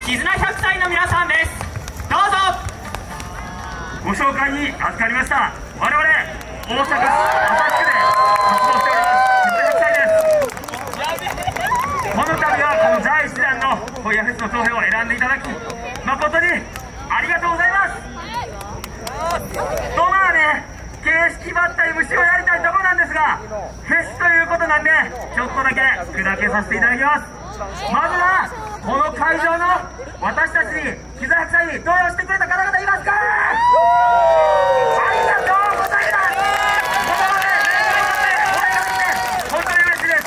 絆100歳の皆さんです。どうぞ。 ご紹介に預かりました。我々大阪市旭区で活動しております絆100歳です。この度はこの第1弾のホイヤフェスの投票を選んでいただき誠にありがとうございます。とまあね、形式ばったり虫をやりたいところなんですが、フェスということなんでちょっとだけ砕けさせていただきます。まずはこの会場の私たちに絆100歳に投票してくれた方々いますか？ありがとうございます。本当に嬉しいです。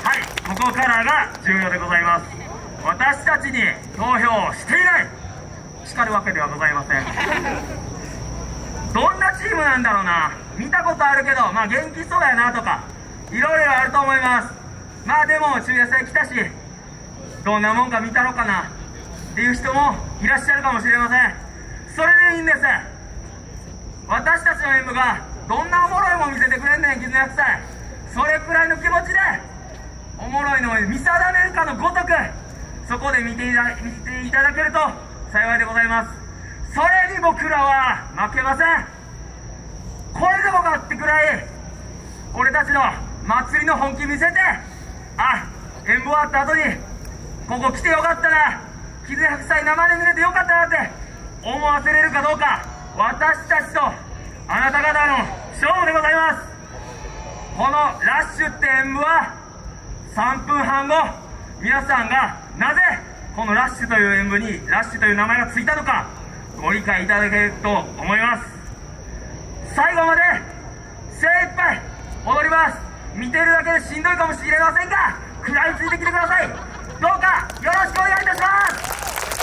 はい、ここからが重要でございます。私たちに投票をしていない、叱るわけではございません。どんなチームなんだろうな、見たことあるけどまあ元気そうやなとかいろいろあると思います。まあでも中野菜来たしどんなもんか見たろかなっていう人もいらっしゃるかもしれません。それでいいんです。私たちの演舞がどんなおもろいもん見せてくれんねん絆100歳。それくらいの気持ちでおもろいのを見定めるかのごとくそこで見ていただけると幸いでございます。それに僕らは負けません。これでもかってくらい俺たちの祭りの本気見せて、あ、演舞終わった後にここ来てよかったな、絆100歳生で見れてよかったなって思わせれるかどうか、私たちとあなた方の勝負でございます。このラッシュって演舞は3分半後、皆さんがなぜこのラッシュという演舞にラッシュという名前がついたのかご理解いただけると思います。最後まで精一杯踊ります。見てるだけでしんどいかもしれませんが食らいついてきてください。どうかよろしくお願いいたします。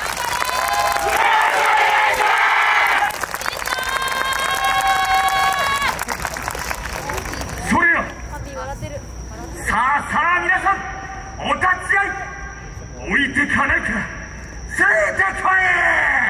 それではさあ皆さんお立ち会い、置いてかないからついてこい。